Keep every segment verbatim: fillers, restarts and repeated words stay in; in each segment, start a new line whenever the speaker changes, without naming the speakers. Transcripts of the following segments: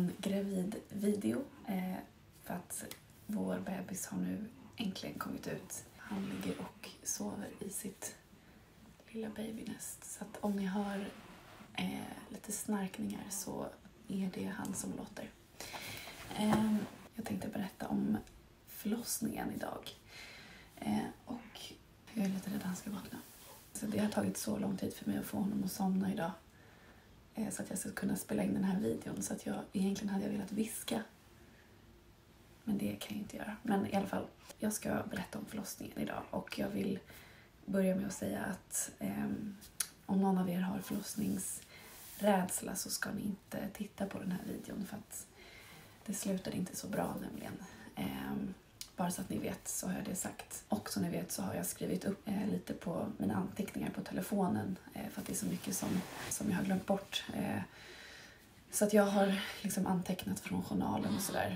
en gravid video eh, för att vår bebis har nu äntligen kommit ut. Han ligger och sover i sitt lilla babynest. Så att om ni hör eh, lite snarkningar så är det han som låter. Eh, jag tänkte berätta om förlossningen idag. Eh, och jag är lite rädd att han ska vakna. Så det har tagit så lång tid för mig att få honom att somna idag. Eh, så att jag ska kunna spela in den här videon. Så att jag egentligen hade jag velat viska. Men det kan jag inte göra. Men i alla fall, jag ska berätta om förlossningen idag. Och jag vill börja med att säga att eh, om någon av er har förlossningsrädsla så ska ni inte titta på den här videon. För att det slutar inte så bra nämligen. Eh, bara så att ni vet så har jag det sagt. Och som ni vet så har jag skrivit upp eh, lite på mina anteckningar på telefonen. Eh, för att det är så mycket som, som jag har glömt bort. Eh, så att jag har liksom antecknat från journalen och sådär.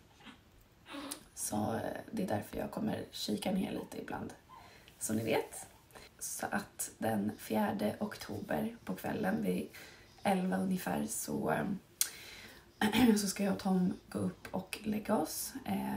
Så eh, det är därför jag kommer kika ner lite ibland. Som ni vet. Så att den fjärde oktober på kvällen vid elva ungefär så, eh, så ska jag och Tom gå upp och lägga oss. Eh,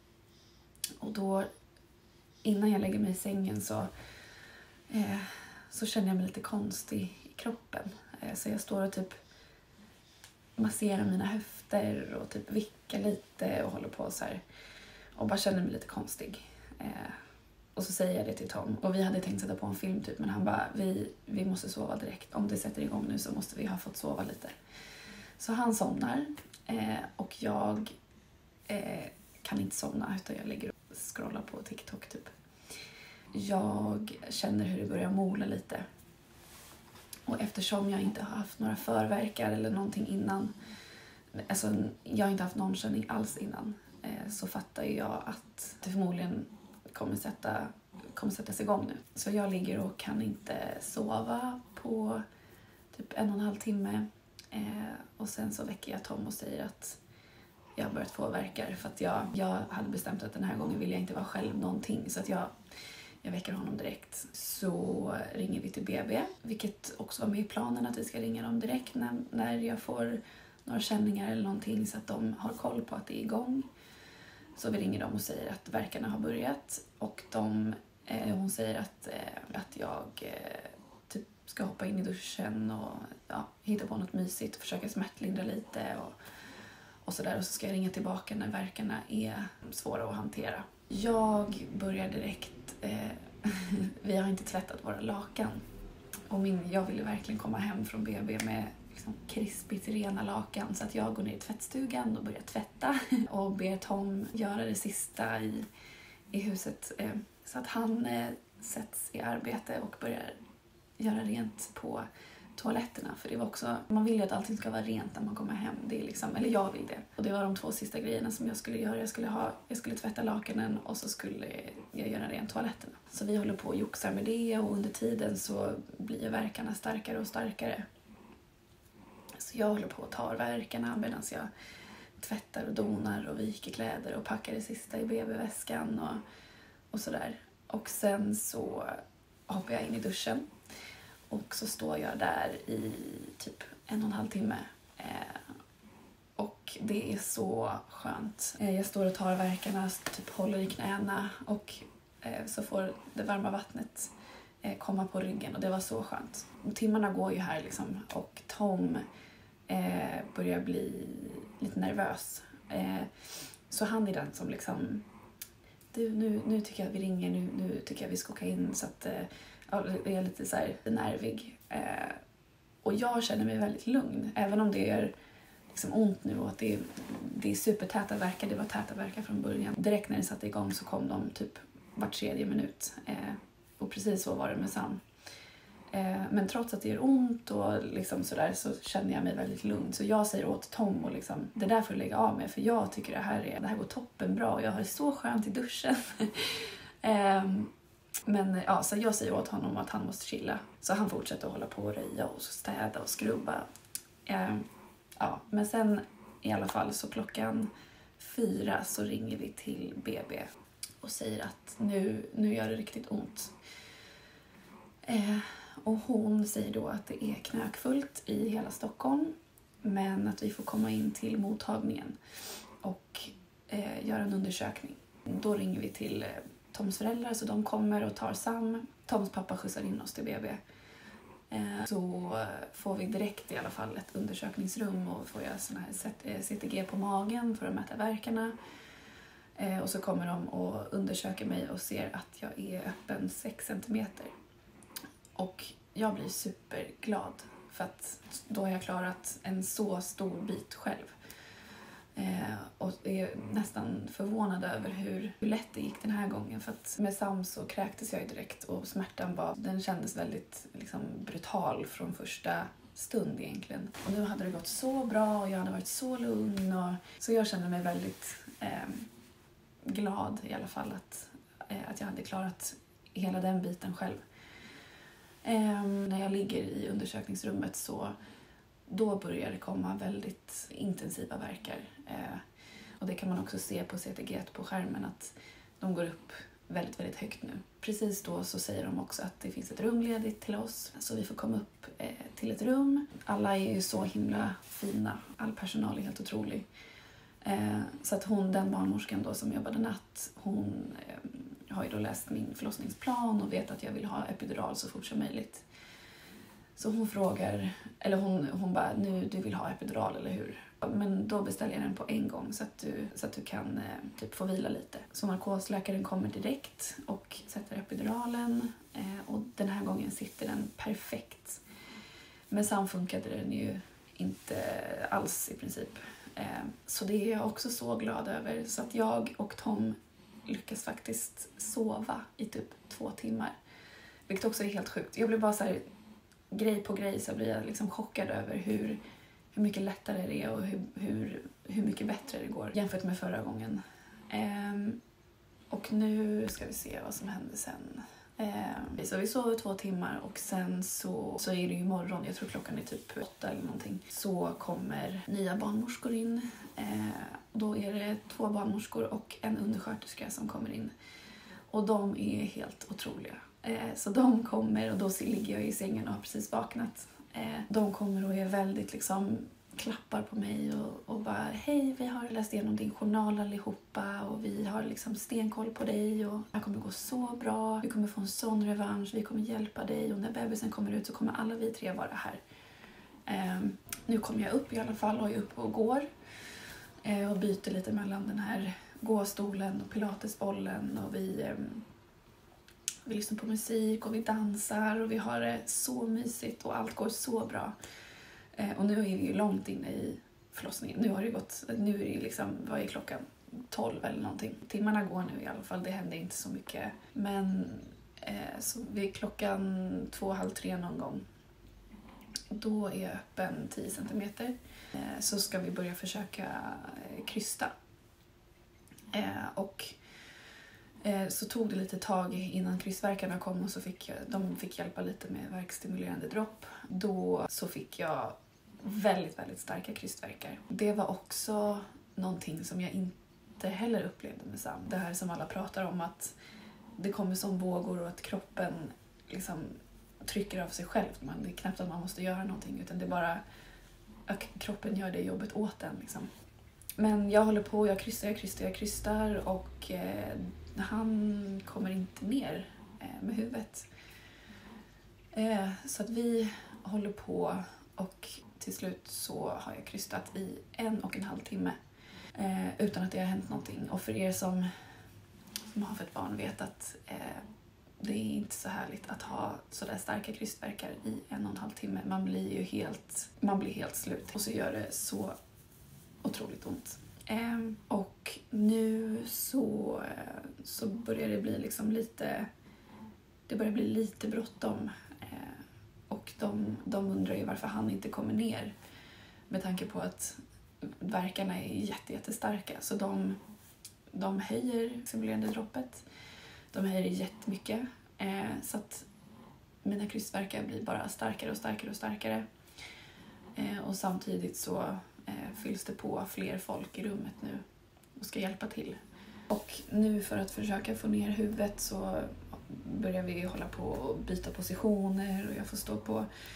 och då innan jag lägger mig i sängen så, eh, så känner jag mig lite konstig i kroppen. Eh, så jag står och typ masserar mina höfter och typ vickar lite och håller på så här. Och bara känner mig lite konstig. Eh, och så säger jag det till Tom. Och vi hade tänkt sätta på en film typ. Men han bara, vi, vi måste sova direkt. Om det sätter igång nu så måste vi ha fått sova lite. Så han somnar. Eh, och jag eh, kan inte somna utan jag ligger och scrollar på TikTok typ. Jag känner hur det börjar mola lite. Och eftersom jag inte har haft några förverkar eller någonting innan. Alltså jag har inte haft någon känning alls innan. Så fattar jag att det förmodligen kommer sätta, kommer sättas igång nu. Så jag ligger och kan inte sova på typ en och en halv timme. Eh, och sen så väcker jag Tom och säger att jag har börjat få värkar. För att jag, jag hade bestämt att den här gången vill jag inte vara själv någonting. Så att jag, jag väcker honom direkt. Så ringer vi till B B. Vilket också var med i planen att vi ska ringa dem direkt när, när jag får några känningar eller någonting. Så att de har koll på att det är igång. Så vi ringer dem och säger att värkarna har börjat. Och de, eh, hon säger att, eh, att jag eh, typ ska hoppa in i duschen och ja, hitta på något mysigt. Och försöka smärtlindra lite och, och sådär. Och så ska jag ringa tillbaka när värkarna är svåra att hantera. Jag börjar direkt. Eh, vi har inte tvättat våra lakan. Och min, jag ville verkligen komma hem från B B med liksom krispigt rena lakan. Så att jag går ner i tvättstugan och börjar tvätta. Och ber Tom göra det sista i, i huset. Eh, så att han eh, sätts i arbete och börjar göra rent på toaletterna. För det var också, man vill ju att allting ska vara rent när man kommer hem. Det är liksom, eller jag vill det. Och det var de två sista grejerna som jag skulle göra. Jag skulle, ha, jag skulle tvätta lakanen och så skulle jag göra rent toaletterna. Så vi håller på och joxar med det och under tiden så blir värkarna starkare och starkare. Så jag håller på och tar värkarna medan jag tvättar och donar och viker kläder och packar det sista i B B-väskan och, och sådär. Och sen så hoppar jag in i duschen. Och så står jag där i typ en och en halv timme. Eh, och det är så skönt. Eh, jag står och tar värkarna, typ håller i knäna. Och eh, så får det varma vattnet eh, komma på ryggen. Och det var så skönt. Och timmarna går ju här liksom. Och Tom eh, börjar bli lite nervös. Eh, så han är den som liksom... Du, nu, nu tycker jag att vi ringer. Nu, nu tycker jag att vi ska åka in så att... Eh, jag är lite så här nervig. Eh, och jag känner mig väldigt lugn. Även om det är liksom ont nu och att det är, det är supertäta verkar. Det var täta verkar från början. Direkt när det satte igång så kom de typ var tredje minut. Eh, och precis så var det med Sam. Eh, men trots att det gör ont och liksom sådär så känner jag mig väldigt lugn. Så jag säger åt Tom och liksom, det där får du lägga av med. För jag tycker det här, är, det här går toppen bra. Jag har det så skönt i duschen. eh, Men ja, så jag säger åt honom att han måste chilla. Så han fortsätter att hålla på och röja och städa och skrubba. Eh, ja, men sen i alla fall så klockan fyra så ringer vi till B B. Och säger att nu, nu gör det riktigt ont. Eh, och hon säger då att det är knökfullt i hela Stockholm. Men att vi får komma in till mottagningen och eh, göra en undersökning. Då ringer vi till eh, Toms föräldrar så de kommer och tar Sam. Toms pappa skjutsar in oss till B B. Eh, så får vi direkt i alla fall ett undersökningsrum och får göra såna här C T G på magen för att mäta värkarna. Eh, och så kommer de och undersöker mig och ser att jag är öppen sex centimeter. Och jag blir superglad för att då har jag klarat en så stor bit själv. Eh, och är nästan förvånad över hur, hur lätt det gick den här gången. För att med Sam så kräktes jag ju direkt och smärtan var, den kändes väldigt liksom, brutal från första stund egentligen. Och nu hade det gått så bra och jag hade varit så lugn. Och, så jag kände mig väldigt eh, glad i alla fall att, eh, att jag hade klarat hela den biten själv. Eh, när jag ligger i undersökningsrummet så då börjar det komma väldigt intensiva värkar. Eh, och det kan man också se på C T G på skärmen att de går upp väldigt, väldigt högt nu. Precis då så säger de också att det finns ett rum ledigt till oss. Så vi får komma upp eh, till ett rum. Alla är ju så himla fina. All personal är helt otrolig. Eh, så att hon, den barnmorskan då som jobbade natt, hon eh, har ju då läst min förlossningsplan och vet att jag vill ha epidural så fort som möjligt. Så hon frågar, eller hon, hon bara, nu du vill ha epidural eller hur? Men då beställer jag den på en gång så att du, så att du kan eh, typ få vila lite. Så narkosläkaren kommer direkt och sätter epiduralen eh, och den här gången sitter den perfekt. Men sen funkade den ju inte alls i princip. Eh, så det är jag också så glad över. Så att jag och Tom lyckas faktiskt sova i typ två timmar. Vilket också är helt sjukt. Jag blev bara så här, grej på grej så blir jag liksom chockad över hur, hur mycket lättare det är och hur, hur, hur mycket bättre det går jämfört med förra gången. Ehm, och nu ska vi se vad som händer sen. Ehm, så vi sover två timmar och sen så, så är det ju morgon, jag tror klockan är typ åtta eller någonting. Så kommer nya barnmorskor in. Ehm, och då är det två barnmorskor och en undersköterska som kommer in. Och de är helt otroliga. Så de kommer och då ligger jag i sängen och har precis vaknat. De kommer och är väldigt liksom klappar på mig och, och bara hej, vi har läst igenom din journal allihopa och vi har liksom stenkoll på dig och det kommer gå så bra. Vi kommer få en sån revansch, vi kommer hjälpa dig och när bebisen kommer ut så kommer alla vi tre vara här. Um, nu kommer jag upp i alla fall och är uppe och går uh, och byter lite mellan den här gåstolen och pilatesbollen och vi... Um, Vi lyssnar på musik och vi dansar och vi har det så mysigt och allt går så bra. Eh, och nu är vi ju långt inne i förlossningen. Nu har det gått, nu är det liksom, vad är klockan? tolv eller någonting. Timmarna går nu i alla fall, det händer inte så mycket. Men eh, så vid klockan två, halv tre någon gång. Då är jag öppen tio centimeter. Eh, så ska vi börja försöka eh, krysta. Eh, och så tog det lite tag innan krystvärkarna kom och så fick jag, de fick hjälpa lite med värkstimulerande dropp. Då så fick jag väldigt, väldigt starka krystvärkar. Det var också någonting som jag inte heller upplevde med Sam. Det här som alla pratar om att det kommer som vågor och att kroppen liksom trycker av sig själv. Man, det är knappt att man måste göra någonting utan det är bara att kroppen gör det jobbet åt en. Liksom. Men jag håller på, jag krystar, jag krystar, jag krystar och eh, han kommer inte ner eh, med huvudet. Eh, så att vi håller på och till slut så har jag krystat i en och en halv timme eh, utan att det har hänt någonting. Och för er som, som har fått barn vet att eh, det är inte så härligt att ha sådär starka krystvärkar i en och en halv timme. Man blir ju helt, man blir helt slut och så gör det så otroligt ont. Eh, och nu så, så börjar det bli liksom lite, det börjar bli lite bråttom. Eh, och de, de undrar ju varför han inte kommer ner. Med tanke på att värkarna är jätte, jättestarka. Så de, de höjer simulerande droppet. De höjer jättemycket. Eh, så att mina krystvärkar blir bara starkare och starkare och starkare. Eh, och samtidigt så fylls det på fler folk i rummet nu och ska hjälpa till. Och nu för att försöka få ner huvudet så börjar vi hålla på och byta positioner och jag får stå på,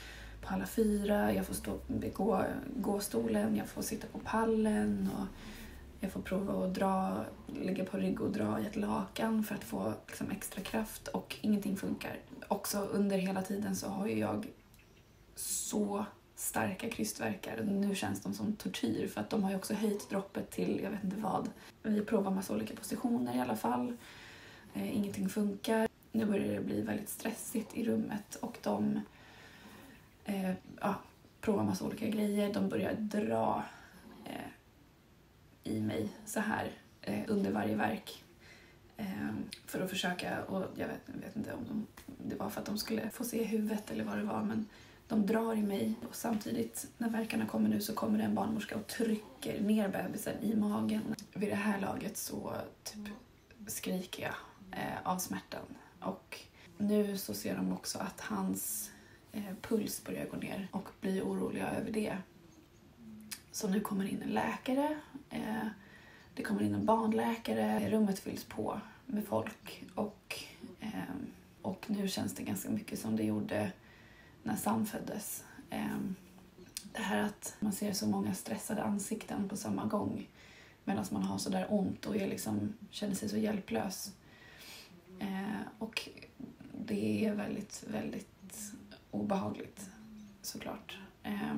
på alla fyra, jag får stå vid gå, gåstolen, jag får sitta på pallen och jag får prova att dra, ligga på rygg och dra i ett lakan för att få liksom extra kraft och ingenting funkar. Också under hela tiden så har ju jag så starka krystvärkar. Nu känns de som tortyr för att de har ju också höjt droppet till jag vet inte vad. Vi provar massa olika positioner i alla fall. Eh, ingenting funkar. Nu börjar det bli väldigt stressigt i rummet och de eh, ja, provar massa olika grejer. De börjar dra eh, i mig så här eh, under varje verk. Eh, för att försöka, och jag vet, jag vet inte om de, det var för att de skulle få se huvudet eller vad det var, men de drar i mig och samtidigt när verkarna kommer nu så kommer det en barnmorska och trycker ner bebisen i magen. Vid det här laget så typ skriker jag eh, av smärtan. Och nu så ser de också att hans eh, puls börjar gå ner och blir oroliga över det. Så nu kommer in en läkare, eh, det kommer in en barnläkare, rummet fylls på med folk och, eh, och nu känns det ganska mycket som det gjorde när Sam föddes. Eh, det här att man ser så många stressade ansikten på samma gång medan man har så där ont och är liksom, känner sig så hjälplös. Eh, och det är väldigt, väldigt obehagligt såklart. Eh,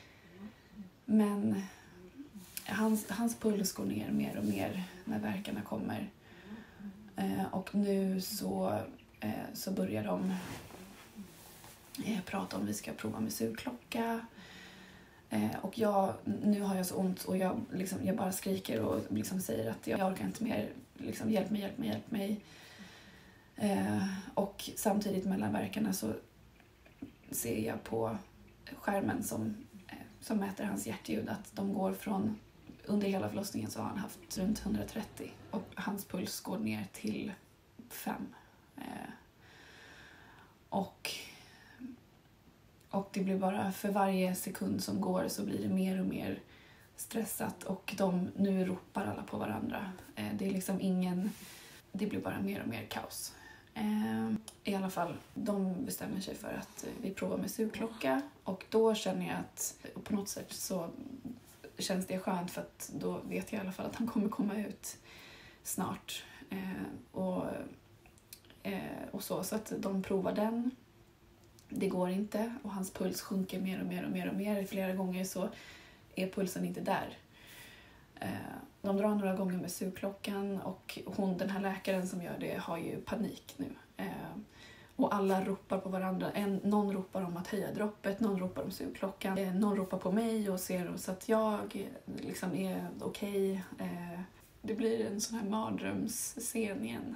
men hans, hans puls går ner mer och mer när verkarna kommer. Eh, och nu så, eh, så börjar de eh, prata om vi ska prova med sugklocka. Eh, och jag, nu har jag så ont och jag, liksom, jag bara skriker och liksom säger att jag orkar inte mer. Liksom, hjälp mig, hjälp mig, hjälp mig. Eh, och samtidigt mellan verkarna så ser jag på skärmen som, eh, som mäter hans hjärtljud att de går från, under hela förlossningen så har han haft runt hundratrettio och hans puls går ner till fem. Eh, och, och det blir bara, för varje sekund som går så blir det mer och mer stressat och de, nu ropar alla på varandra. Eh, det är liksom ingen, det blir bara mer och mer kaos. I alla fall, de bestämmer sig för att vi provar med sugklocka och då känner jag att på något sätt så känns det skönt för att då vet jag i alla fall att han kommer komma ut snart. Eh, och, eh, och så, så att de provar den. Det går inte och hans puls sjunker mer och mer och mer och mer. Flera gånger så är pulsen inte där. De drar några gånger med sugklockan och hon, den här läkaren som gör det har ju panik nu. Och alla ropar på varandra. En, någon ropar om att höja droppet, någon ropar om sugklockan. Någon ropar på mig och ser så att jag liksom är okej. Det blir en sån här mardrömsscen igen.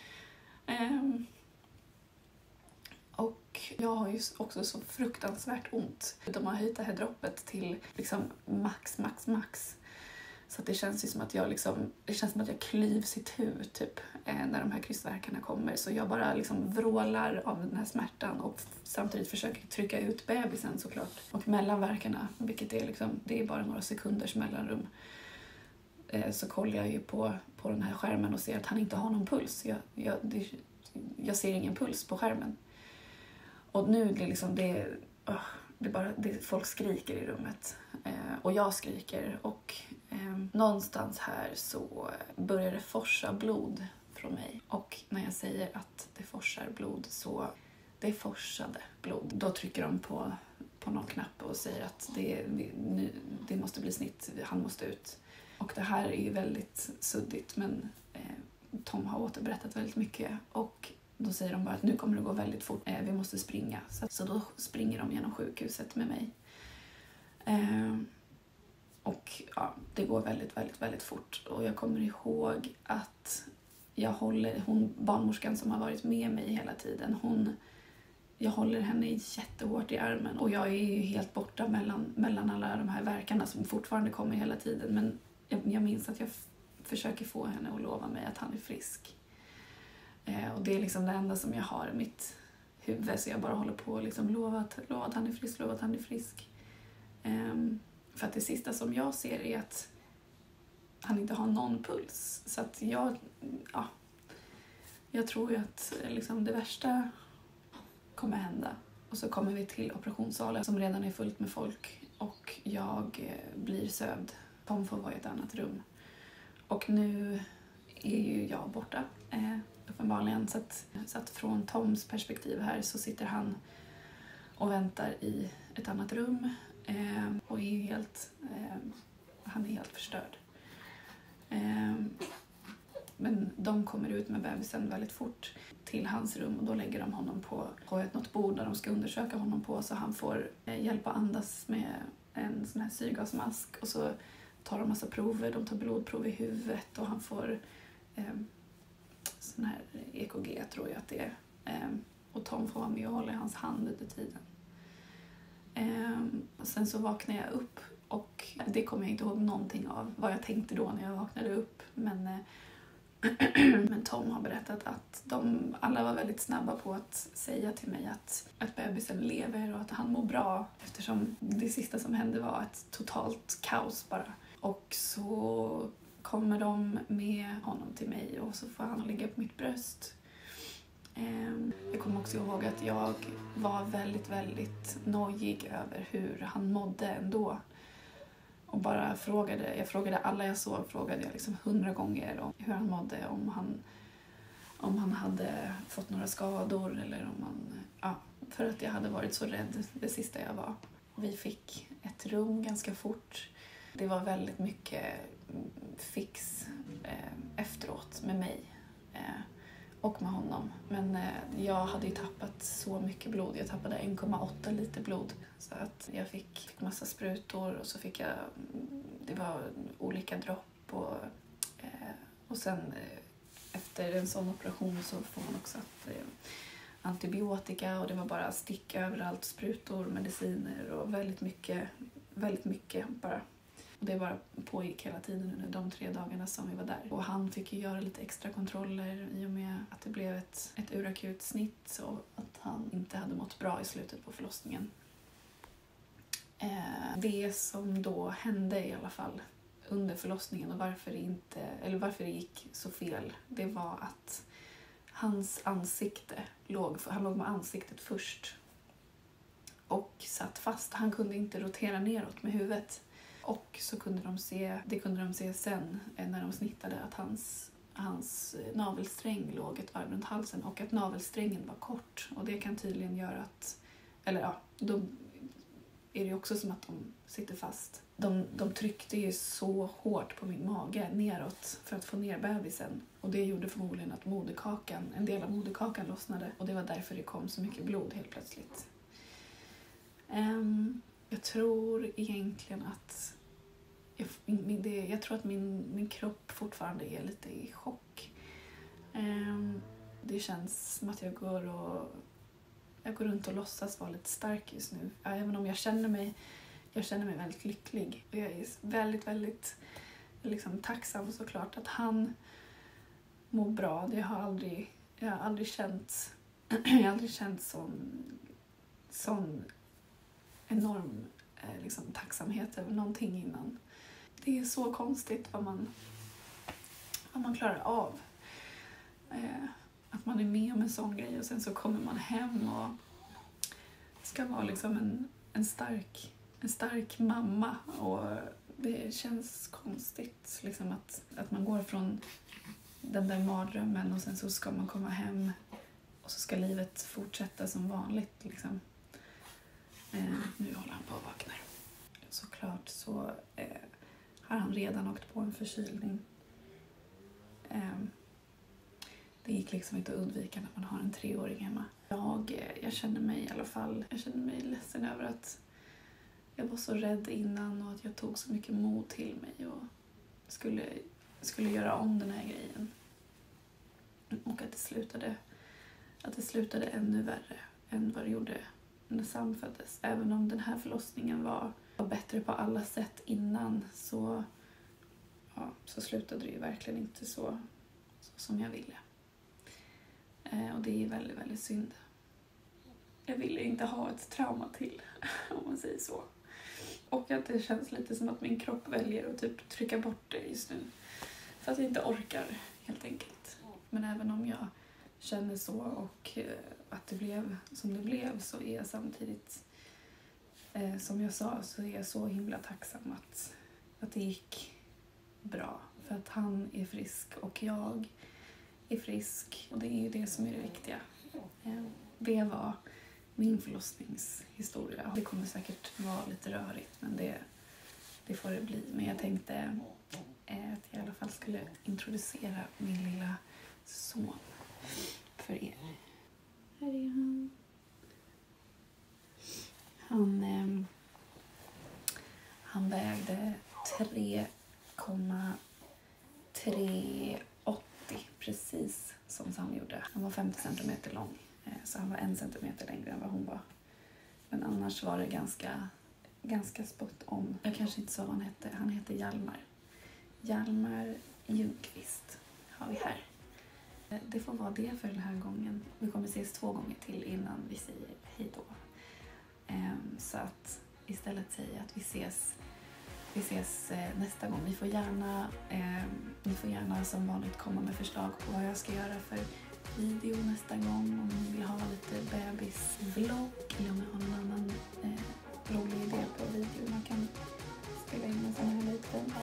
Och jag har ju också så fruktansvärt ont. De har höjt det här droppet till liksom max, max, max. Så att det känns ju som att jag liksom, det känns som att jag klyvs i tur typ eh, när de här krystvärkarna kommer. Så jag bara liksom vrålar av den här smärtan och samtidigt försöker trycka ut bebisen såklart. Och mellan värkarna, vilket är liksom, det är bara några sekunders mellanrum, eh, så kollar jag ju på, på den här skärmen och ser att han inte har någon puls. Jag, jag, det, jag ser ingen puls på skärmen. Och nu det liksom, det, oh, det bara, det, folk skriker i rummet. Eh, och jag skriker och eh, någonstans här så börjar det forsa blod från mig. Och när jag säger att det forsar blod så det forsade blod. Då trycker de på, på någon knapp och säger att det, nu, det måste bli snitt, han måste ut. Och det här är ju väldigt suddigt men eh, Tom har återberättat väldigt mycket och då säger de bara att nu kommer det gå väldigt fort. Eh, vi måste springa. Så, så då springer de genom sjukhuset med mig. Eh, och ja, det går väldigt, väldigt, väldigt fort. Och jag kommer ihåg att jag håller, hon, barnmorskan som har varit med mig hela tiden, hon, jag håller henne jättehårt i armen. Och jag är ju helt borta mellan, mellan alla de här verkarna som fortfarande kommer hela tiden. Men jag, jag minns att jag f- försöker få henne att lova mig att han är frisk. Och det är liksom det enda som jag har i mitt huvud. Så jag bara håller på och liksom lova att, lova att han är frisk, lova att han är frisk. Um, för att det sista som jag ser är att han inte har någon puls. Så att jag, ja, jag tror ju att liksom det värsta kommer hända. Och så kommer vi till operationssalen som redan är fullt med folk. Och jag blir sövd. Tom får vara i ett annat rum. Och nu är ju jag borta. Eh, uppenbarligen. Så att, så att från Toms perspektiv här så sitter han och väntar i ett annat rum. Eh, och är helt, eh, han är helt förstörd. Eh, men de kommer ut med bebisen väldigt fort till hans rum och då lägger de honom på, på ett något bord där de ska undersöka honom på så han får eh, hjälp att andas med en sån här syrgasmask och så tar de massa prover, de tar blodprov i huvudet och han får eh, sån här E K G tror jag att det är eh, och Tom får vara med och hålla i hans hand under tiden. Eh, och sen så vaknar jag upp och det kommer jag inte ihåg någonting av vad jag tänkte då när jag vaknade upp men eh, Men Tom har berättat att de alla var väldigt snabba på att säga till mig att, att bebisen lever och att han mår bra eftersom det sista som hände var ett totalt kaos bara. Och så kommer de med honom till mig och så får han ligga på mitt bröst. Jag kommer också ihåg att jag var väldigt, väldigt nojig över hur han mådde ändå. Och bara frågade, jag frågade alla jag såg, frågade jag liksom hundra gånger om hur han mådde, om han, om han hade fått några skador eller om han, ja, för att jag hade varit så rädd det sista jag var. Vi fick ett rum ganska fort. Det var väldigt mycket fix eh, efteråt med mig eh, och med honom. Men eh, jag hade ju tappat så mycket blod. Jag tappade en komma åtta liter blod. Så att jag fick, fick massa sprutor och så fick jag, det var olika dropp och, eh, och sen eh, efter en sån operation så får man också att, eh, antibiotika och det var bara stick överallt, sprutor, mediciner och väldigt mycket, väldigt mycket bara. Och det bara pågick hela tiden under de tre dagarna som vi var där. Och han fick ju göra lite extra kontroller i och med att det blev ett, ett urakut snitt och att han inte hade mått bra i slutet på förlossningen. Eh, det som då hände i alla fall under förlossningen och varför det, inte, eller varför det gick så fel, det var att hans ansikte låg, han låg med ansiktet först och satt fast. Han kunde inte rotera neråt med huvudet. Och så kunde de se, det kunde de se sen när de snittade att hans, hans navelsträng låg ett varv runt halsen och att navelsträngen var kort. Och det kan tydligen göra att, eller ja, då är det också som att de sitter fast. De, de tryckte ju så hårt på min mage neråt för att få ner bebisen. Och det gjorde förmodligen att moderkakan, en del av moderkakan lossnade. Och det var därför det kom så mycket blod helt plötsligt. Um, jag tror egentligen att jag, min, det, jag tror att min, min kropp fortfarande är lite i chock. Um, det känns som att jag går och jag går runt och låtsas vara lite stark just nu. Även om jag känner mig jag känner mig väldigt lycklig. Och jag är väldigt, väldigt liksom, tacksam såklart att han mår bra. Det har aldrig, jag har aldrig känt jag har aldrig känt sån, sån enorm eh, liksom, tacksamhet över någonting innan. Det är så konstigt vad man, vad man klarar av. Eh, att man är med om en sån grej och sen så kommer man hem och ska vara liksom en, en, stark, en stark mamma. Och det känns konstigt liksom, att, att man går från den där mardrömmen och sen så ska man komma hem och så ska livet fortsätta som vanligt. Liksom. Eh, nu håller han på att vakna. Såklart så eh, har han redan åkt på en förkylning. Eh, det gick liksom inte att undvika när man har en treåring hemma. Jag, eh, jag känner mig i alla fall, jag känner mig ledsen över att jag var så rädd innan och att jag tog så mycket mod till mig och skulle, skulle göra om den här grejen. Och att det slutade, att det slutade ännu värre än vad det gjorde när Sam föddes. Även om den här förlossningen var, var bättre på alla sätt innan så, ja, så slutade det ju verkligen inte så, så som jag ville. Eh, och det är väldigt, väldigt synd. Jag ville inte ha ett trauma till, om man säger så. Och att det känns lite som att min kropp väljer att typ trycka bort det just nu. För att jag inte orkar, helt enkelt. Men även om jag känner så och att det blev som det blev, så är jag samtidigt, eh, som jag sa, så är jag så himla tacksam att, att det gick bra. För att han är frisk och jag är frisk, och det är ju det som är det viktiga. Eh, det var min förlossningshistoria. Det kommer säkert vara lite rörigt, men det, det får det bli. Men jag tänkte eh, att jag i alla fall skulle introducera min lilla son för er. Här är han. Han, eh, han vägde tre komma trettioåttio, precis som Sam gjorde. Han var femtio centimeter lång, eh, så han var en centimeter längre än vad hon var. Men annars var det ganska, ganska spot on. Jag kanske inte sa vad han hette. Han heter Hjalmar. Hjalmar Ljungqvist har vi här. Det får vara det för den här gången. Vi kommer ses två gånger till innan vi säger hej då. Så att istället säger jag att vi ses, vi ses nästa gång. Ni får gärna, ni får gärna som vanligt komma med förslag på vad jag ska göra för video nästa gång. Om ni vill ha